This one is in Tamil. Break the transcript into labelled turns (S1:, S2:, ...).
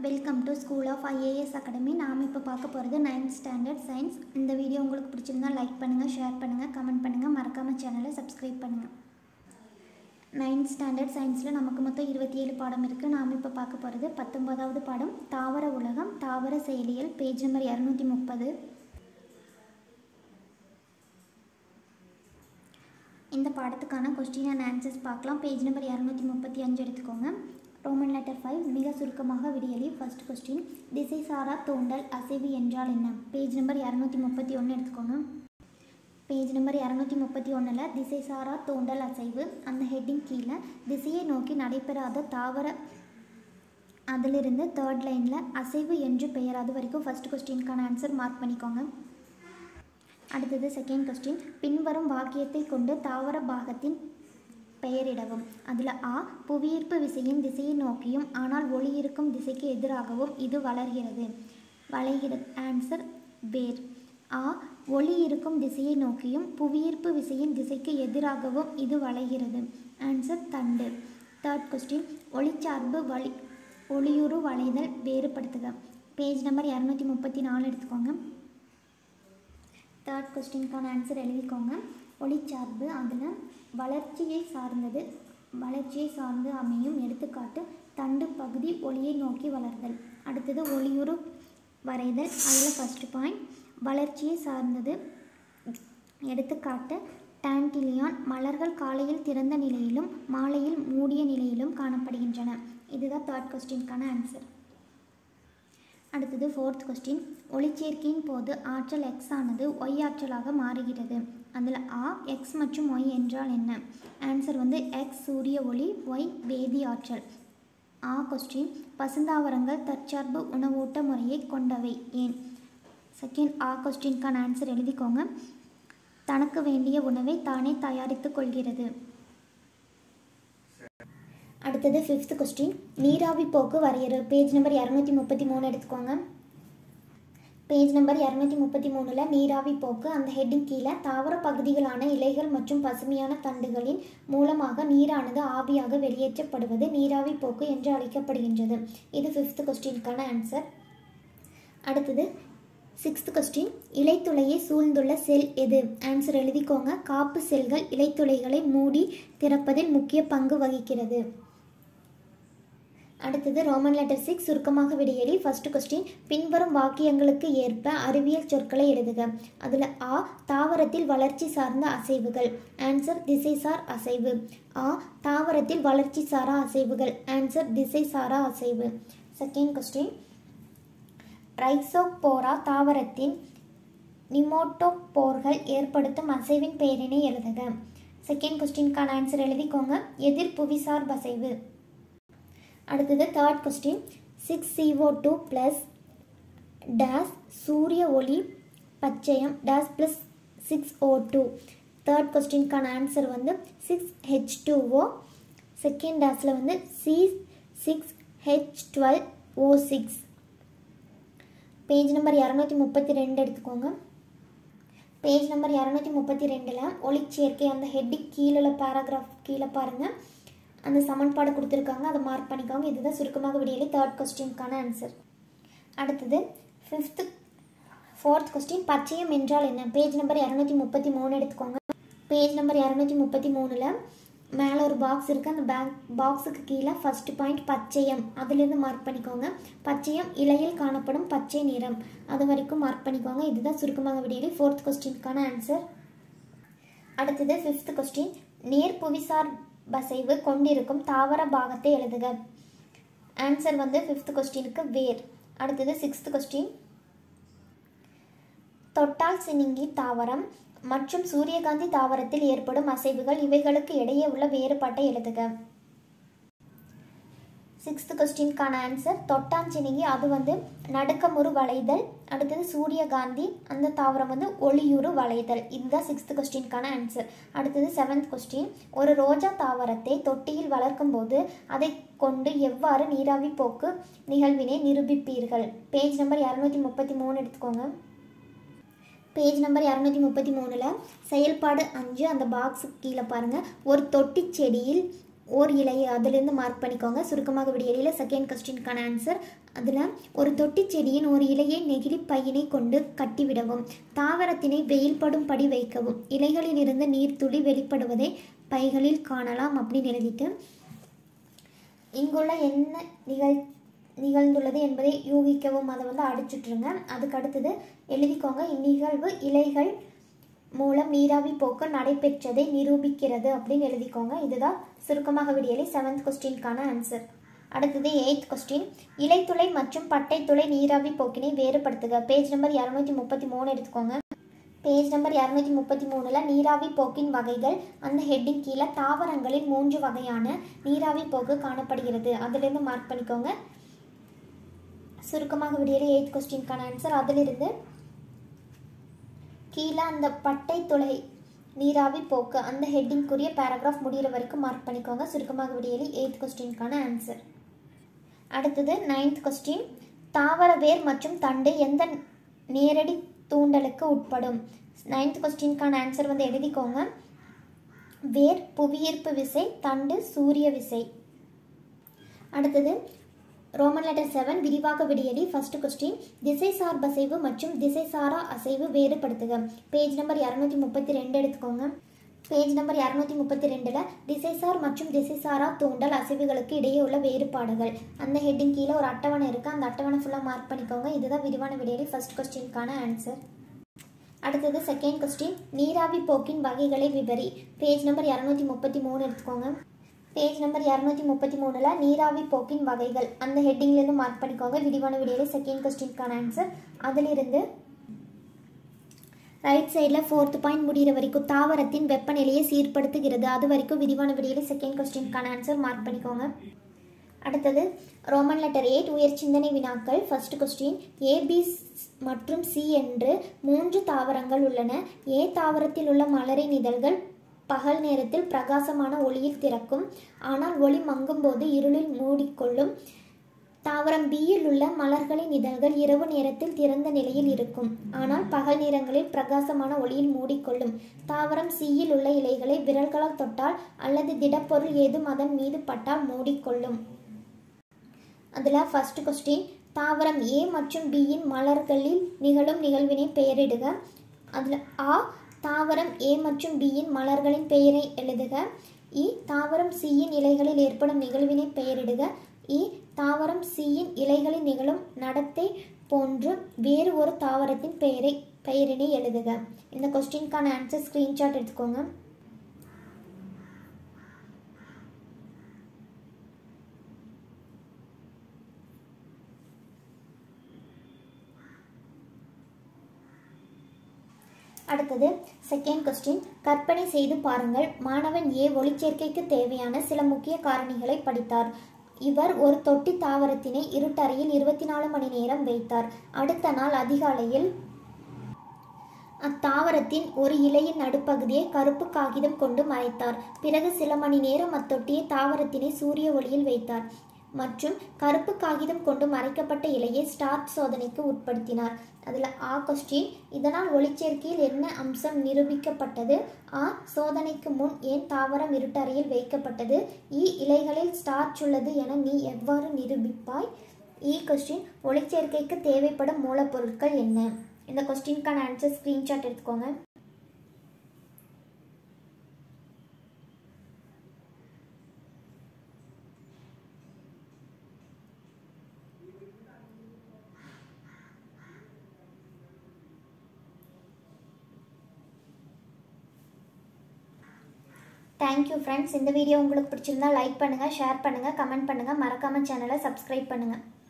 S1: Welcome to school of IAS academy. நாம் இப்போ பார்க்க போகிறது 9th ஸ்டாண்டர்ட் சயின்ஸ். இந்த வீடியோ உங்களுக்கு பிடிச்சிருந்தா லைக் பண்ணுங்கள், ஷேர் பண்ணுங்கள், கமெண்ட் பண்ணுங்கள், மறக்காமல் சேனலை சப்ஸ்கிரைப் பண்ணுங்கள். 9th ஸ்டாண்டர்ட் சயின்ஸில் நமக்கு மொத்தம் 27 பாடம் இருக்குது. நாம் இப்போ பார்க்க போகிறது 19வது பாடம் தாவர உலகம், தாவர செயலியல், பேஜ் நம்பர் 230. இந்த பாடத்துக்கான கொஸ்டின் அண்ட் ஆன்சர்ஸ் பார்க்கலாம். பேஜ் நம்பர் 235 எடுத்துக்கோங்க. ரோமன் லெட்டர் 5 மிக சுருக்கமாக விடியலி. ஃபர்ஸ்ட் கொஸ்டின், திசை சாரா தூண்டல் அசைவு என்றால் என்ன? பேஜ் நம்பர் 231 எடுத்துக்கோங்க. பேஜ் நம்பர் 231ல் திசை சாரா தூண்டல் அசைவு அந்த ஹெட்டிங் கீழே திசையை நோக்கி நடைபெறாத தாவர, அதிலிருந்து தேர்ட் லைனில் அசைவு என்று பெயர். அது வரைக்கும் ஃபர்ஸ்ட் கொஸ்டினுக்கான ஆன்சர் மார்க் பண்ணிக்கோங்க. அடுத்தது செகண்ட் கொஸ்டின், பின்வரும் வாக்கியத்தை கொண்டு தாவர பாகத்தின் பெயரிடவும். அதில் ஆ, புவியீர்ப்பு விசையின் திசையை நோக்கியும் ஆனால் ஒளி இருக்கும் திசைக்கு எதிராகவும் இது வளர்கிறது. ஆன்சர் வேர். ஆ, ஒளி இருக்கும் திசையை நோக்கியும் புவியீர்ப்பு விசையின் திசைக்கு எதிராகவும் இது வளைகிறது. ஆன்சர் தண்டு. தேர்ட் கொஸ்டின், ஒளிச்சார்பு ஒளியுறு வளைதல் வேறுபடுத்துக. பேஜ் நம்பர் 234 எடுத்துக்கோங்க. தேர்ட் கொஸ்டினுக்கான ஆன்சர் எழுதிக்கோங்க. ஒளிச்சார்பு அதில் வளர்ச்சியை சார்ந்து அமையும். எடுத்துக்காட்டு தண்டு பகுதி ஒளியை நோக்கி வளர்தல். அடுத்தது ஒளியுறு வரைதல், அதில் ஃபஸ்ட்டு பாயிண்ட் வளர்ச்சியை சார்ந்தது. எடுத்துக்காட்டு டான்டிலியான் மலர்கள் காலையில் திறந்த நிலையிலும் மாலையில் மூடிய நிலையிலும் காணப்படுகின்றன. இதுதான் தேர்ட் கொஸ்டினுக்கான ஆன்சர். அடுத்தது ஃபோர்த் கொஸ்டின், ஒளிச்சேர்க்கையின் போது ஆற்றல் எக்ஸ் ஆனது ஒய் ஆற்றலாக மாறுகிறது. அதில் ஆ, எக்ஸ் மற்றும் ஒய் என்றால் என்ன? ஆன்சர் எக்ஸ் சூரிய ஒளி, ஒய் வேதி ஆற்றல். ஆ கொஸ்டின், பசுந்தாவரங்கள் தற்சார்பு உணவூட்ட முறையை கொண்டவை ஏன்? செகண்ட் ஆ கொஸ்டினுக்கான ஆன்சர் எழுதிக்கோங்க. தனக்கு வேண்டிய உணவை தானே தயாரித்து கொள்கிறது. அடுத்தது ஃபிஃப்த் கொஸ்டின், நீராவி போக்கு வரையறு. பேஜ் நம்பர் 233 எடுத்துக்கோங்க. பேஜ் நம்பர் 233ல் நீராவி போக்கு அந்த ஹெட்டிங் கீழே தாவர பகுதிகளான இலைகள் மற்றும் பசுமையான தண்டுகளின் மூலமாக நீரானது ஆவியாக வெளியேற்றப்படுவது நீராவி போக்கு என்று அழைக்கப்படுகின்றது. இது ஃபிஃப்த் கொஸ்டினுக்கான ஆன்சர். அடுத்தது சிக்ஸ்த் கொஸ்டின், இலைத்துளையை சூழ்ந்துள்ள செல் எது? ஆன்சர் எழுதிக்கோங்க. காப்பு செல்கள் இலைத்துளைகளை மூடி திறப்பதில் முக்கிய பங்கு வகிக்கிறது. அடுத்தது ரோமன் லெட்டர் 6 சுருக்கமாக விடியலி. ஃபர்ஸ்ட் கொஸ்டின், பின்வரும் வாக்கியங்களுக்கு ஏற்ப அறிவியல் சொற்களை எழுதுக. அதில் ஆ, தாவரத்தில் வளர்ச்சி சார்ந்த அசைவுகள். ஆன்சர் திசைசார் அசைவு. ஆ, தாவரத்தில் வளர்ச்சி சாரா அசைவுகள். ஆன்சர் திசை சாரா அசைவு. செகண்ட் கொஸ்டின், ரைசோபோரா தாவரத்தின் நிமோட்டோபோர்கள் ஏற்படுத்தும் அசைவின் பெயரினை எழுதுக. செகண்ட் கொஸ்டினுக்கான ஆன்சர் எழுதிக்கோங்க. எதிர் புவிசார் அசைவு. அடுத்தது தேர்ட் கொஸ்டின், 6CO2 + டேஸ் சூரிய ஒளி பச்சையம் டேஸ் + 6O2. தேர்ட் கொஸ்டினுக்கான ஆன்சர் 6H2O. செகண்ட் டேஸில் C6H12O6. பேஜ் நம்பர் 232 எடுத்துக்கோங்க. பேஜ் நம்பர் 232ல் ஒளிச்சேர்க்கை அந்த ஹெட்டிங் கீழே பேராகிராஃப் கீழே பாருங்கள், அந்த சமன்பாடு கொடுத்துருக்காங்க, அதை மார்க் பண்ணிக்கோங்க. இதுதான் சுருக்கமாக விடியலை தேர்ட் கொஸ்டினுக்கான ஆன்சர். அடுத்தது ஃபோர்த் கொஸ்டின், பச்சையம் என்றால் என்ன? பேஜ் நம்பர் 233 எடுத்துக்கோங்க. பேஜ் நம்பர் 233ல் மேலே ஒரு பாக்ஸ் இருக்குது. அந்த பாக்ஸுக்கு கீழே ஃபர்ஸ்ட் பாயிண்ட் பச்சையம், அதுலேருந்து மார்க் பண்ணிக்கோங்க. பச்சையம் இலையில் காணப்படும் பச்சை நிறம், அது வரைக்கும் மார்க் பண்ணிக்கோங்க. இதுதான் சுருக்கமாக விடியலை ஃபோர்த் கொஸ்டினுக்கான ஆன்சர். அடுத்தது ஃபிஃப்த் கொஸ்டின், நேர் புவிசார் பசைவு கொண்டிருக்கும் தாவர பாகத்தை எழுதுக. ஆன்சர் ஃபிஃப்த் கொஸ்டினுக்கு வேர். அடுத்தது சிக்ஸ்த் கொஸ்டின், தொட்டால் சினிங்கி தாவரம் மற்றும் சூரியகாந்தி தாவரத்தில் ஏற்படும் அசைவுகள், இவைகளுக்கு இடையே உள்ள வேறுபாட்டை எழுதுக. சிக்ஸ்த் கொஸ்டினுக்கான ஆன்சர் தொட்டாஞ்சினிங்கி, அது நடுக்கமுறு வளைதல். அடுத்தது சூரியகாந்தி அந்த தாவரம் ஒளியுறு வளைதல். இதுதான் சிக்ஸ்த் கொஸ்டினுக்கான ஆன்சர். அடுத்தது செவன்த் கொஸ்டின், ஒரு ரோஜா தாவரத்தை தொட்டியில் வளர்க்கும் போது அதை கொண்டு எவ்வாறு நீராவி போக்கு நிகழ்வினை நிரூபிப்பீர்கள்? பேஜ் நம்பர் 233 எடுத்துக்கோங்க. பேஜ் நம்பர் 233ல் செயல்பாடு 5 அந்த பாக்ஸுக்கு கீழே பாருங்கள். ஒரு தொட்டி செடியில் ஓர் இலை அதிலிருந்து மார்க் பண்ணிக்கோங்க. சுருக்கமாக விடியலில் செகண்ட் கொஸ்டினுக்கான ஆன்சர். அதில் ஒரு தொட்டி செடியின் ஒரு இலையை நெகிழி பையினை கொண்டு கட்டிவிடவும், தாவரத்தினை வெயில் படும் படி வைக்கவும், இலைகளில் இருந்து நீர்த்துளி வெளிப்படுவதை பைகளில் காணலாம் அப்படின்னு எழுதிட்டு இங்குள்ள என்ன நிகழ்ந்துள்ளது என்பதை யூகிக்கவும், அதை அடிச்சுட்ருங்க. அதுக்கு அடுத்தது எழுதிக்கோங்க. இந்நிகழ்வு இலைகள் மூலம் நீராவி போக்கு நடைபெற்றதை நிரூபிக்கிறது அப்படின்னு எழுதிக்கோங்க. இதுதான் சுருக்கமாக விடியலை 7th கொஸ்டினுக்கான ஆன்சர். அடுத்தது 8th கொஸ்டின். இலைத்துளை மற்றும் பட்டை துளை நீராவி போக்கினை வேறுபடுத்துக. பேஜ் நம்பர் 233 எடுத்துக்கோங்க. பேஜ் நம்பர் 233ல் நீராவி போக்கின் வகைகள் அந்த ஹெட்டிங் கீழே தாவரங்களில் 3 வகையான நீராவி போக்கு காணப்படுகிறது. அதிலிருந்து மார்க் பண்ணிக்கோங்க. சுருக்கமாக விடியலை 8th கொஸ்டினுக்கான ஆன்சர். அதிலிருந்து கீழே அந்த பட்டை துளை நீராவி போக்கு அந்த ஹெட்டிங்குரிய பேராகிராஃப் முடிகிற வரைக்கும் மார்க் பண்ணிக்கோங்க. சுருக்கமாக விடியலை 8th கொஸ்டினுக்கான ஆன்சர். அடுத்தது 9th கொஸ்டின். தாவர வேர் மற்றும் தண்டு எந்த நேரடி தூண்டலுக்கு உட்படும்? 9th கொஸ்டினுக்கான ஆன்சர் எழுதிக்கோங்க. வேர் புவியீர்ப்பு விசை, தண்டு சூரிய விசை. அடுத்தது ரோமன் லெட்டர் 7 விரிவாக விடியலி. First question. திசை சார்பசைவு மற்றும் திசை சாரா அசைவு வேறுபடுத்துக. பேஜ் நம்பர் 232 எடுத்துக்கோங்க. பேஜ் நம்பர் 232ல் திசைசார் மற்றும் திசைசாரா தூண்டல் அசைவுகளுக்கு இடையே உள்ள வேறுபாடுகள் அந்த ஹெட்டிங் கீழே ஒரு அட்டவணை இருக்குது. அந்த அட்டவணை ஃபுல்லாக மார்க் பண்ணிக்கோங்க. இதுதான் விரிவான விடியலி ஃபர்ஸ்ட் கொஸ்டினுக்கான ஆன்சர். அடுத்தது செகண்ட் கொஸ்டின். நீராவி போக்கின் வகைகளை விவரி. பேஜ் நம்பர் 233 எடுத்துக்கோங்க. பேஜ் நம்பர் 233ல் நீராவி போக்கின் வகைகள் அந்த ஹெட்டிங்லேருந்து மார்க் பண்ணிக்கோங்க. விரிவான விடியலை செகண்ட் கொஸ்டினுக்கான ஆன்சர். அதிலிருந்து ரைட் சைடில் 4th பாயிண்ட் முடிகிற வரைக்கும் தாவரத்தின் வெப்பநிலையை சீர்படுத்துகிறது. அது வரைக்கும் விரிவான விடியலை செகண்ட் கொஸ்டினுக்கான ஆன்சர் மார்க் பண்ணிக்கோங்க. அடுத்தது ரோமன் லெட்டர் 8 உயர் சிந்தனை வினாக்கள். First question. ஏபி மற்றும் சி என்று 3 தாவரங்கள் உள்ளன. ஏ தாவரத்தில் உள்ள மலரின் இதழ்கள் பகல் நேரத்தில் பிரகாசமான ஒளியில் திறக்கும், ஆனால் ஒளி மங்கும் போது இருளில் மூடிக்கொள்ளும். தாவரம் பியில் உள்ள மலர்களின் இதழ்கள் இரவு நேரத்தில் திறந்த நிலையில் இருக்கும், ஆனால் பகல் நேரங்களில் பிரகாசமான ஒளியில் மூடிக்கொள்ளும். தாவரம் சியில் உள்ள இலைகளை விரல்களால் தொட்டால் அல்லது திடப்பொருள் ஏதும் அதன் மீது பட்டால் மூடிக்கொள்ளும். அதில் ஃபர்ஸ்ட் கொஸ்டின். தாவரம் ஏ மற்றும் பியின் மலர்களில் நிகழும் நிகழ்வினை பெயரிடுக. அதில் ஆ. தாவரம் ஏ மற்றும் பியின் மலர்களின் பெயரை எழுதுக. இ. தாவரம் சியின் இலைகளில் ஏற்படும் நிகழ்வினை பெயரிடுக. இ. தாவரம் சியின் இலைகளில் நிகழும் நடத்தை போன்று வேறு ஒரு தாவரத்தின் பெயரினை எழுதுக. இந்த கொஸ்டினுக்கான ஆன்சர் ஸ்க்ரீன்ஷாட் எடுத்துக்கோங்க. அடுத்தது செகண்ட் கொஸ்டின். கற்பனை செய்து பாருங்கள். மாணவன் ஏ ஒளிச்சேர்க்கைக்கு தேவையான சில முக்கிய காரணிகளை படித்தார். இவர் ஒரு தொட்டி தாவரத்தினை இருட்டறையில் 24 மணி நேரம் வைத்தார். அடுத்த நாள் அதிகாலையில் அத்தாவரத்தின் ஒரு இலையின் நடுப்பகுதியை கருப்பு காகிதம் கொண்டு மறைத்தார். பிறகு சில மணி நேரம் அத்தொட்டியை தாவரத்தினை சூரிய ஒளியில் வைத்தார் மற்றும் கருப்பு காகிதம் கொண்டு மறைக்கப்பட்ட இலையை ஸ்டார்ச் சோதனைக்கு உட்படுத்தினார். அதில் ஆ கொஸ்டின். இதனால் ஒளிச்சேர்க்கையில் என்ன அம்சம் நிரூபிக்கப்பட்டது? ஆ. சோதனைக்கு முன் ஏன் தாவரம் இருட்டறையில் வைக்கப்பட்டது? இ. இலைகளில் ஸ்டார்ச் உள்ளது என நீ எவ்வாறு நிரூபிப்பாய்? இ கொஸ்டின். ஒளிச்சேர்க்கைக்கு தேவைப்படும் மூலப்பொருட்கள் என்ன? இந்த கொஸ்டினுக்கான ஆன்சர் ஸ்க்ரீன்ஷாட் எடுத்துக்கோங்க. Thank you friends. இந்த வீடியோ உங்களுக்கு பிடிச்சிருந்தா லைக் பண்ணுங்கள், ஷேர் பண்ணுங்கள், கமெண்ட் பண்ணுங்கள், மறக்காமல் சேனலை சப்ஸ்கிரைப் பண்ணுங்கள்.